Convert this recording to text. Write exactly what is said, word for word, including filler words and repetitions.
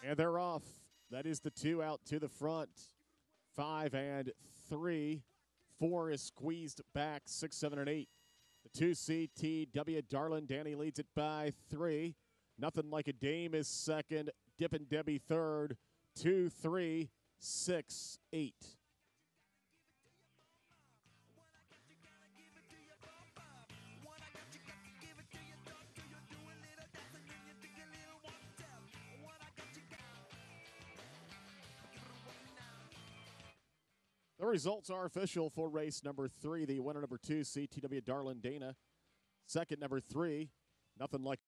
And they're off. That is the two out to the front. Five and three. Four is squeezed back. Six, seven, and eight. The two C T W Darlin Danny leads it by three. Nothing Like a Dame is second. Dippin' Debbie third. Two, three, six, eight. The results are official for race number three. The winner, number two, C T W Darlin Dana. Second, number three, Nothing Like